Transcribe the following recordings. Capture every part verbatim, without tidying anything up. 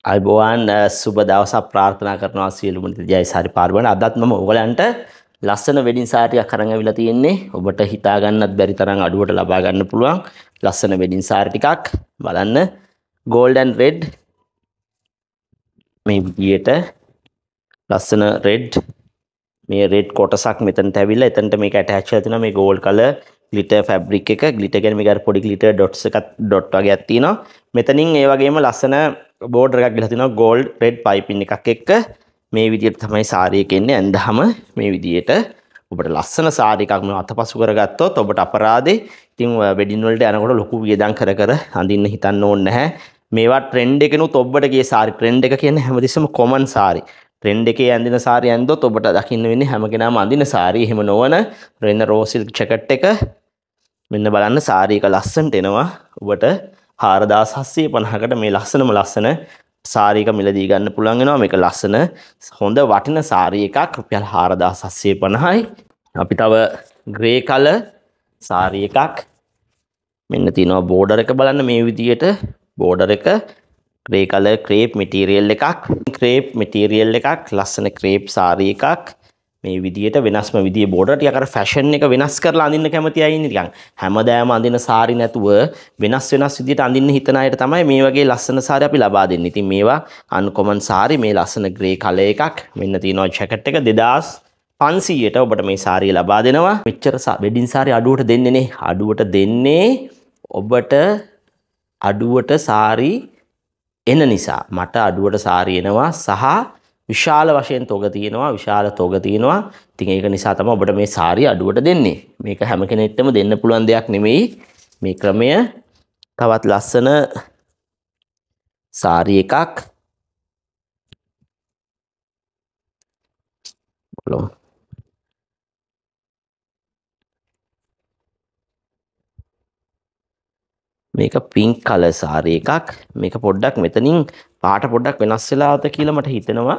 අයිබෝවන් සුබ දවසක් ප්‍රාර්ථනා කරනවා සියලුම ජයසාරි පාර්වණ. අදත් මම ඔයගලන්ට ලස්සන වෙඩින් සාරියක් අරන් අවිලා තියෙන්නේ. ඔබට හිතා ගන්නත් බැරි තරම් අඩුවට ලබා ගන්න පුළුවන් ලස්සන වෙඩින් සාරි ටිකක් බලන්න. gold and red මේ විදියට ලස්සන red මේ red කොටසක් මෙතනට ඇවිල්ලා එතනට මේක attach කරලා තියෙනවා මේ gold color glitter fabric එක. glitter කියන්නේ මේක අර පොඩි glitter dots එකක් dot වගේක් තියෙනවා. මෙතනින් ඒ වගේම ලස්සන border එකක් ගිහලා තිනවා gold red piping එකක් එක්ක. මේ විදිහට තමයි සාරි එක එන්නේ. ඇඳහම මේ විදිහට ඔබට ලස්සන සාරි එකක් මේ අතපසු කරගත්තොත් ඔබට අපරාදේ. ඉතින් වෙඩින් වලට යනකොට ලොකු වියදම් කර කර අඳින්න හිතන්න ඕනේ නැහැ. මේවා trend එකනොත් ඔබට ගියේ සාරි trend එක කියන්නේ හැමතිස්සෙම common සාරි. trend එකේ ඇඳින සාරි ඇඳොත් ඔබට දකින්න වෙන්නේ හැම කෙනාම අඳින සාරි. එහෙම නොවන රෙන්න raw silk jacket එක මෙන්න බලන්න සාරි එක ලස්සනට එනවා. ඔබට හාරදාස් හත්සිය පනහකට මේ ලස්සනම ලස්සන සාරි එක මිලදී ගන්න පුළුවන් වෙනවා. මේක ලස්සන හොඳ වටින සාරි එකක් රුපියල් හාරදාස් හත්සිය පනහයි. අපි තව ග්‍රේ කලර් සාරි එකක් මෙන්න තියෙනවා. බෝඩර් එක බලන්න මේ විදියට බෝඩර් එක ග්‍රේ කලර් ක්‍රේප් මැටීරියල් එකක්. ක්‍රේප් මැටීරියල් එකක් ලස්සන ක්‍රේප් සාරි එකක් මේ විදියට වෙනස්ම විදියේ බෝඩර් ටික අර ෆැෂන් එක වෙනස් කරලා අඳින්න කැමති අය ඉන්නේ. නිකන් හැමදාම අඳින සාරි නැතුව වෙනස් වෙනස් විදියට අඳින්න හිතන අයට තමයි මේ වගේ ලස්සන සාරි අපි ලබා දෙන්නේ. ඉතින් මේවා අන්කොමන් සාරි මේ ලස්සන ග්‍රේ කලර් එකක් මෙන්න තියෙනවා ජැකට් එක දෙදාස් පන්සීයට ඔබට මේ සාරිය ලබා දෙනවා. මෙච්චර වෙඩින් සාරි අඩුවට දෙන්නේ නේ. අඩුවට දෙන්නේ ඔබට අඩුවට සාරි එන නිසා. මට අඩුවට සාරි එනවා සහ විශාල වශයෙන් තොග තියෙනවා විශාල තොග තියෙනවා. ඉතින් ඒක නිසා තමයි ඔබට මේ සාරිය අඩුවට දෙන්නේ. මේක හැම කෙනෙක්ටම දෙන්න පුළුවන් දෙයක් නෙමෙයි. මේ ක්‍රමය තවත් ලස්සන සාරි එකක් බලමු. මේක pink color සාරි එකක්. මේක පොඩ්ඩක් මෙතනින් පාට පොඩ්ඩක් වෙනස් වෙලාද කියලා මට හිතෙනවා.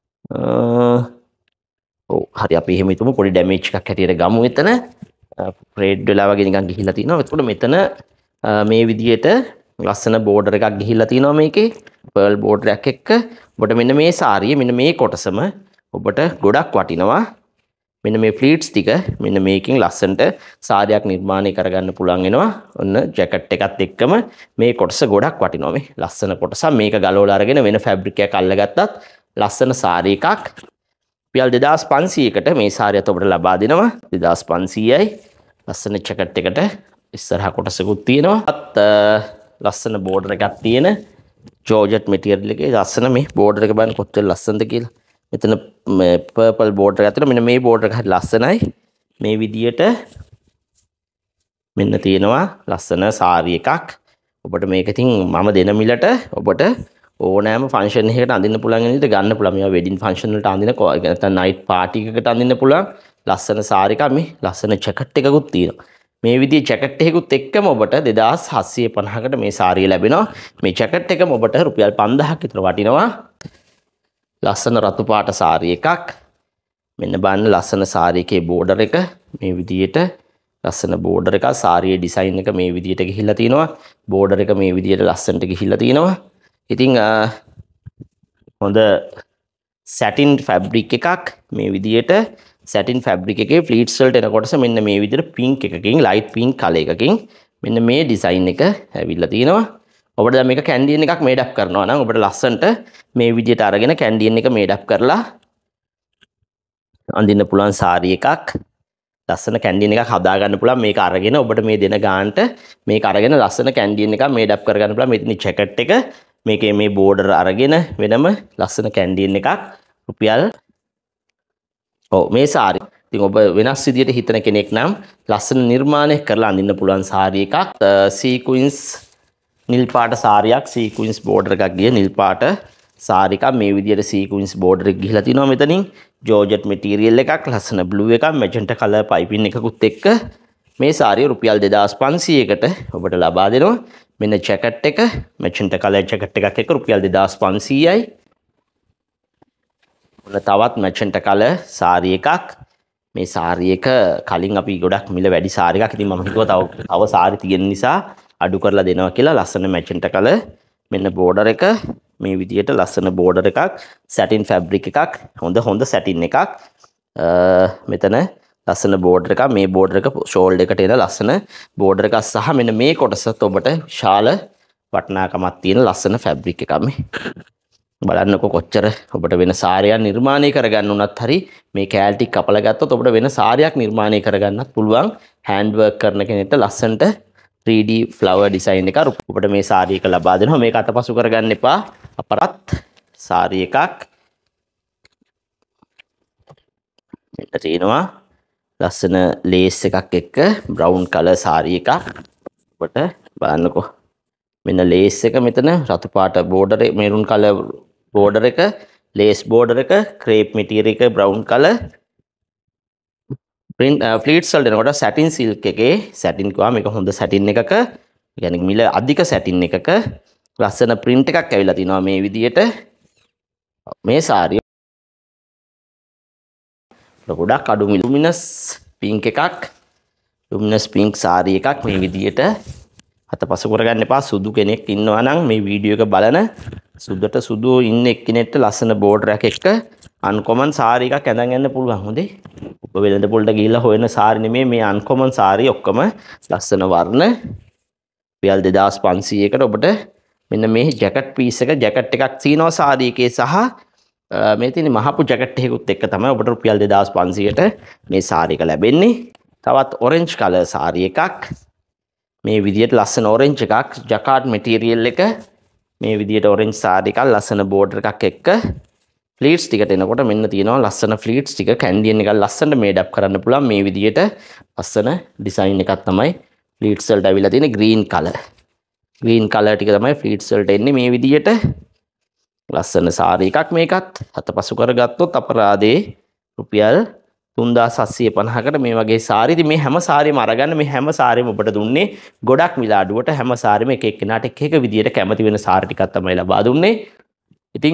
ඔව් හරි අපි එහෙම හිතමු. පොඩි ඩැමේජ් එකක් හැටියට ගමු එතන. ෆ්‍රේඩ් වෙලා වගේ නිකන් ගිහිල්ලා තිනවා. එතකොට මෙතන මේ විදිහට ලස්සන බෝඩර් එකක් ගිහිල්ලා තිනවා මේකේ. පර්ල් බෝඩර් එකක් එක්ක. ඔබට මෙන්න මේ සාරිය මෙන්න මේ කොටසම ඔබට ගොඩක් වටිනවා. මෙන්න මේ ෆ්ලීට්ස් ටික මෙන්න මේකෙන් ලස්සනට සාරියක් නිර්මාණය කරගන්න පුළුවන් වෙනවා. ඔන්න ජැකට් එකත් එක්කම මේ කොටස ගොඩක් වටිනවා. මේ ලස්සන කොටස මේක ගලවලා අරගෙන වෙන ෆැබ්‍රික් එකක් අල්ලගත්තත් ලස්සන සාරි එකක් රුපියල් දෙදාස් පන්සීයකට මේ සාරියත් ඔබට ලබා දෙනවා. දෙදාස් පන්සීයයි ලස්සන ජැකට් එකට ඉස්සරහා කොටසකුත් තියෙනවා. අත් ලස්සන බෝඩර් එකක් තියෙන ජෝර්ජට් මැටීරියල් එකේ ලස්සන මේ බෝඩර් එක බලන්න කොච්චර ලස්සනද කියලා. මෙතන පර්පල් බෝඩර් එකක් තියෙනවා. මෙන්න මේ බෝඩර් එක හරි ලස්සනයි. මේ විදියට මෙන්න තියෙනවා ලස්සන සාරි එකක්. ඔබට මේක ඉතින් මම දෙන මිලට ඔබට ඕනෑම ෆන්ක්ෂන් එකකට අඳින්න පුළුවන් විදිහට ගන්න පුළුවන්. මේවා වෙඩින් ෆන්ක්ෂන් වලට අඳින නැත්නම් නයිට් පාටි එකකට අඳින්න පුළුවන් ලස්සන සාරි එකක්. මේ ලස්සන ජැකට් එකකුත් තියෙනවා. මේ විදිහේ ජැකට් එකකුත් එක්කම ඔබට දෙදාස් හත්සිය පනහකට මේ සාරිය ලැබෙනවා. මේ ජැකට් එකම ඔබට රුපියල් පන්දාහක් විතර වටිනවා. ලස්සන රතු පාට සාරි එකක් මෙන්න බලන්න. ලස්සන සාරි එකේ බෝඩර් එක මේ විදියට ලස්සන බෝඩර් එකක්. සාරියේ ඩිසයින් එක මේ විදියට ගිහිල්ලා තිනවා. බෝඩර් එක මේ විදියට ලස්සනට ගිහිල්ලා තිනවා. ඉතින් හොඳ සැටින් ෆැබ්‍රික් එකක් මේ විදියට සැටින් ෆැබ්‍රික් එකේ ෆ්ලීට්ස් වලට එන කොටස මෙන්න මේ විදියට පින්ක් එකකින් ලයිට් පින්ක් කලර් එකකින් මෙන්න මේ ඩිසයින් එක ඇවිල්ලා තිනවා. ඔබට දැන් මේක කැන්ඩියන් එකක් මේඩ් අප් කරනවා නම් ඔබට ලස්සනට මේ විදියට අරගෙන කැන්ඩියන් එක මේඩ් අප් කරලා අඳින්න පුළුවන් සාරි එකක්. ලස්සන කැන්ඩියන් එකක් හදා ගන්න පුළුවන්. මේක අරගෙන ඔබට මේ දෙන ගානට මේක අරගෙන ලස්සන කැන්ඩියන් එකක් මේඩ් අප් කරගන්න පුළුවන්. මෙතන ජැකට් එක මේකේ මේ බෝඩර් අරගෙන වෙනම ලස්සන කැන්ඩියන් එකක් රුපියල් ඔව් මේ සාරි. ඉතින් ඔබ වෙනස් විදියට හිතන කෙනෙක් නම් ලස්සන නිර්මාණය කරලා අඳින්න පුළුවන් සාරි එකක්. සීක්වින්ස් නිල් පාට සාරියක් සීක්වින්ස් බෝඩර් එකක් ගිය නිල් පාට සාරි එකක් මේ විදියට සීක්වින්ස් බෝඩර් එක ගිහිලා තිනවා. මෙතනින් ජෝර්ජට් මැටීරියල් එකක් ලස්සන බ්ලූ එකක් මැජෙන්ටා කලර් පයිපින් එකකුත් එක්ක මේ සාරිය රුපියල් දෙදාස් පන්සීයකට ඔබට ලබා දෙනවා. මෙන්න ජැකට් එක මැජෙන්ටා කලර් ජැකට් එකක් එක්ක රුපියල් දෙදාස් පන්සීයයි. ඔන්න තවත් මැජෙන්ටා කලර් සාරි එකක්. මේ සාරි එක කලින් අපි ගොඩක් මිල වැඩි සාරි එකක්. ඉතින් මම හිතුවා තව තව සාරි තියෙන නිසා අඩු කරලා දෙනවා කියලා. ලස්සන මැජෙන්ටා කලර් මෙන්න බෝඩර් එක මේ විදිහට ලස්සන බෝඩර් එකක් සැටින් ෆැබ්‍රික් එකක් හොඳ හොඳ සැටින් එකක් මෙතන ලස්සන බෝඩර් එකක් මේ බෝඩර් එක ෂෝල්ඩර් එකට එන ලස්සන බෝඩර් එකක් සහ මෙන්න මේ කොටසත් ඔබට විශාල වටිනාකමක් තියෙන ලස්සන ෆැබ්‍රික් එකක් මේ බලන්නකො කොච්චර ඔබට වෙන සාරියක් නිර්මාණය කරගන්න උනත් හරි මේ කෑල් ටික කපලා ගත්තොත් ඔබට වෙන සාරියක් නිර්මාණය කරගන්නත් පුළුවන් හෑන්ඩ් වර්ක් කරන කෙනෙක්ට ලස්සනට three D flower design එක ඔබට මේ සාරි එක ලබා දෙනවා මේක අතපසු කරගන්න එපා අපරත් සාරි එකක් මෙන්න තියෙනවා ලස්සන ලේස් එකක් එක්ක බ්‍රවුන් කලර් සාරි එකක් ඔබට බලන්නකො මෙන්න ලේස් එක මෙතන රතු පාට බෝඩර් එක මෙරුන් කලර් බෝඩර් එක ලේස් බෝඩර් එක ක්‍රේප් මැටීරියල් එක බ්‍රවුන් කලර් print pleats වලට එනකොට satin silk එකේ satin කවා මේක හොඳ satin එකක يعني මිල අධික satin එකක ලස්සන print එකක් ඇවිල්ලා තිනවා මේ විදියට මේ සාරිය ගොඩක් අඩු මිල luminous pink එකක් luminous pink සාරි එකක් මේ විදියට අතපසු කරගන්න එපා සුදු කෙනෙක් ඉන්නවා නම් මේ වීඩියෝ එක බලන සුදුට සුදු ඉන්න එක්කෙනෙක්ට ලස්සන බෝඩර් එකක් එක්ක අන්කොමන් සාරි එකක් ඇඳන් යන්න පුළුවන් හොඳේ ඔබ වෙළඳ පොළට ගිහිල්ලා හොයන සාරි නෙමෙයි මේ අන්කොමන් සාරි ඔක්කොම ලස්සන වර්ණ රුපියල් දෙදාස් පන්සීයකට ඔබට මෙන්න මේ ජැකට් පීස් එක ජැකට් එකක් තියෙනවා සාරි එකේ සහ මේ තියෙන මහපු ජැකට් එකකුත් එක්ක තමයි ඔබට රුපියල් දෙදාස් පන්සීයට මේ සාරි එක ලැබෙන්නේ තවත් ඔරෙන්ජ් කලර් සාරි එකක් මේ විදියට ලස්සන ඔරෙන්ජ් එකක් ජකාඩ් මැටීරියල් එක මේ විදියට ඔරෙන්ජ් සාරි එකක් ලස්සන බෝඩර් එකක් එක්ක ෆ්ලීට්ස් ටිකට එනකොට මෙන්න තියෙනවා ලස්සන ෆ්ලීට්ස් ටික කැන්ඩියන් එකක් ලස්සනට මේඩ් අප් කරන්න පුළුවන් මේ විදියට ලස්සන ඩිසයින් එකක් තමයි ෆ්ලීට්ස් වලට අවිලා තියෙන ග්‍රීන් කලර් ග්‍රීන් කලර් ටික තමයි ෆ්ලීට්ස් වලට එන්නේ මේ විදියට ලස්සන සාරි එකක් මේකත් අතපසු කරගත්තොත් අපරාදේ රුපියල් තුන්දාස් හත්සිය පනහකට මේ වගේ සාරි ඉතින් මේ හැම සාරියම අරගන්න මේ හැම සාරියම ඔබට දුන්නේ ගොඩක් මිල අඩුවට හැම සාරියම එක එක්කෙනාට එක එක විදියට කැමති වෙන සාරි ටිකක් තමයි ලබා දුන්නේ ඉතින්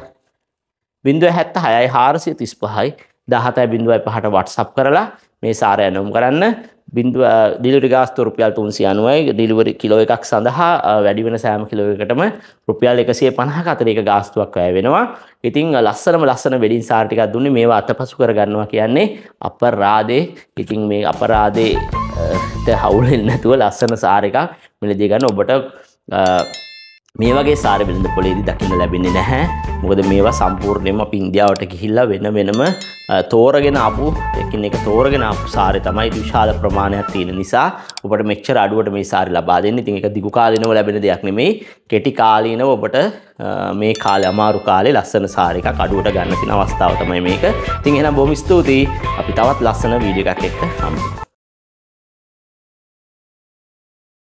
බිංදුව හැත්තෑ හයයි හාරසිය තිස් පහයි දහතයි බිංදුවයි පහට WhatsApp කරලා මේ සාරය ඇනවුම් කරන්න බිංදුව ඩිලිවරි ගාස්තුව රුපියල් තුන්සිය අනූවයි ඩිලිවරි කිලෝ එකක් සඳහා වැඩි වෙන සෑම කිලෝ එකකටම රුපියල් එකසිය පනහක අතර එක ගාස්තුවක් වැය වෙනවා ඉතින් ලස්සනම ලස්සන වෙඩින් සාරි ටිකක් දුන්නේ මේවා අතපසු කරගන්නවා කියන්නේ අපරාදේ ඉතින් මේ අපරාදේට හවුල් වෙන්නේ නැතුව ලස්සන සාරි එකක් මිලදී ගන්න ඔබට මේ වගේ සාරි වෙළඳ පොලේදී දකින්න ලැබෙන්නේ නැහැ. මොකද මේවා සම්පූර්ණයෙන්ම අපි ඉන්දියාවට ගිහිල්ලා වෙන වෙනම තෝරගෙන ආපු එකින් එක තෝරගෙන ආපු සාරි තමයි විශාල ප්‍රමාණයක් තියෙන නිසා ඔබට මෙච්චර අඩුවට මේ සාරි ලබා දෙන්නේ. ඉතින් ඒක දිගු කාලිනව ලැබෙන දෙයක් නෙමෙයි. කෙටි කාලීනව ඔබට මේ කාලේ අමාරු කාලේ ලස්සන සාරි එකක් අඩුවට ගන්න තියෙන අවස්ථාව තමයි මේක. ඉතින් එහෙනම් බොහොම ස්තුතියි. අපි තවත් ලස්සන වීඩියෝ එකක් එක්ක හම්බෙමු.